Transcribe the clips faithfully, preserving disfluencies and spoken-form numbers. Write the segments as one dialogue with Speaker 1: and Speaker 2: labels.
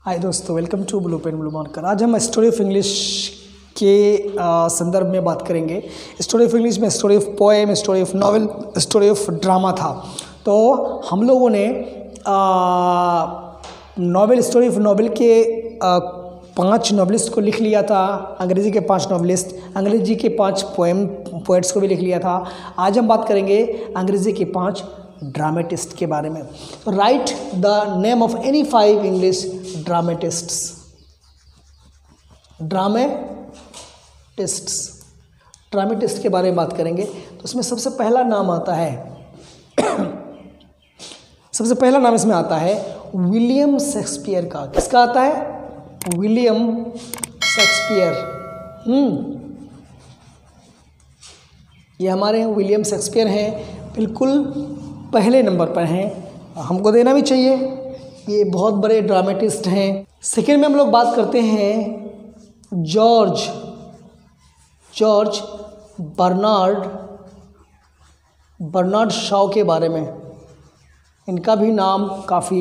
Speaker 1: हाय दोस्तों, welcome to blue pen blue marker. आज हम स्टोरी ऑफ इंग्लिश के संदर्भ में बात करेंगे। स्टोरी ऑफ इंग्लिश में story of poem, story of novel, story of drama था। तो हम लोगों ने नॉवेल स्टोरी ऑफ नॉवेल के आ, पांच नॉवलिस्ट को लिख लिया था, अंग्रेज़ी के पांच नॉवलिस्ट, अंग्रेज़ी के पांच पोएम पोएट्स को भी लिख लिया था। आज हम बात करेंगे अंग्रेज़ी के पांच ड्रामेटिस्ट के बारे में। तो write the name of any five English dramatists. Dramatists dramatist के बारे में बात करेंगे। तो इसमें सबसे पहला नाम आता है सबसे पहला नाम इसमें आता है विलियम शेक्सपियर का। किसका आता है? William Shakespeare. हम्म ये हमारे विलियम शेक्सपियर हैं, बिल्कुल पहले नंबर पर हैं, हमको देना भी चाहिए। ये बहुत बड़े ड्रामेटिस्ट हैं। सेकेंड में हम लोग बात करते हैं George George Bernard Bernard Shaw के बारे में। इनका भी नाम काफ़ी।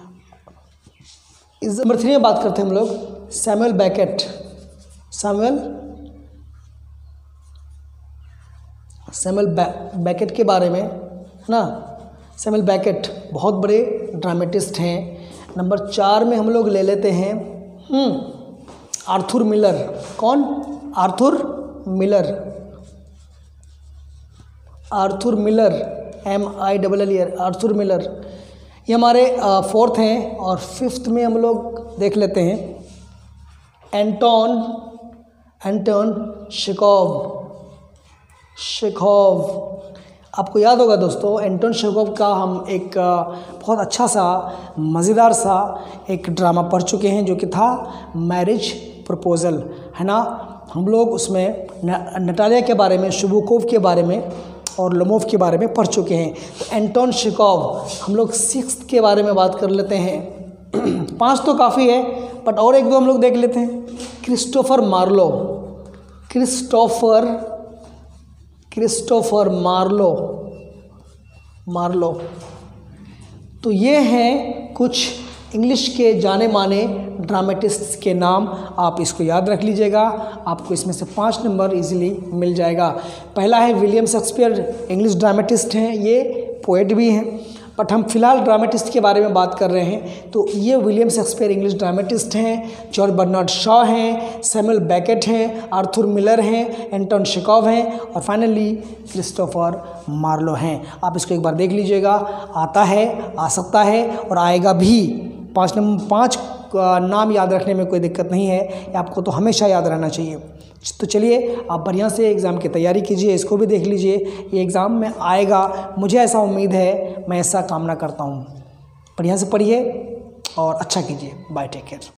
Speaker 1: इस नंबर थ्री में बात करते हैं हम लोग Samuel Beckett Samuel Samuel Beckett के बारे में, है ना। सैमुअल बेकेट बहुत बड़े ड्रामेटिस्ट हैं। नंबर चार में हम लोग ले लेते हैं आर्थर मिलर। कौन? Arthur Miller Arthur Miller M I double L E R Arthur Miller. ये हमारे फोर्थ हैं। और फिफ्थ में हम लोग देख लेते हैं एंटोन एंटोन शेकोव शेकोव। आपको याद होगा दोस्तों, एंटोन शेकोव का हम एक बहुत अच्छा सा मज़ेदार सा एक ड्रामा पढ़ चुके हैं, जो कि था मैरिज प्रपोज़ल, है ना। हम लोग उसमें नटालिया के बारे में, शुबुकोव के बारे में और लोमोव के बारे में पढ़ चुके हैं। तो एंटोन शेकोव हम लोग सिक्स्थ के बारे में बात कर लेते हैं। पांच तो काफ़ी है, बट और एक दो हम लोग देख लेते हैं। Christopher Marlowe Christopher Christopher Marlowe Marlowe तो ये हैं कुछ इंग्लिश के जाने माने ड्रामेटिस्ट्स के नाम। आप इसको याद रख लीजिएगा, आपको इसमें से पाँच नंबर इजीली मिल जाएगा। पहला है विलियम शेक्सपियर, इंग्लिश ड्रामेटिस्ट हैं, ये पोएट भी हैं, बट हम फिलहाल ड्रामेटिस्ट के बारे में बात कर रहे हैं। तो ये विलियम शेक्सपियर इंग्लिश ड्रामेटिस्ट हैं। जॉर्ज बर्नार्ड शॉ हैं, सैमुअल बेकेट हैं, आर्थर मिलर हैं, एंटोन शेकोव हैं और फाइनली क्रिस्टोफर मार्लो हैं। आप इसको एक बार देख लीजिएगा, आता है, आ सकता है और आएगा भी। पाँच नंबर पाँच नाम याद रखने में कोई दिक्कत नहीं है, आपको तो हमेशा याद रहना चाहिए। तो चलिए आप बढ़िया से एग्ज़ाम की तैयारी कीजिए, इसको भी देख लीजिए, ये एग्ज़ाम में आएगा, मुझे ऐसा उम्मीद है, मैं ऐसा कामना करता हूँ। बढ़िया से पढ़िए और अच्छा कीजिए। Bye, take care.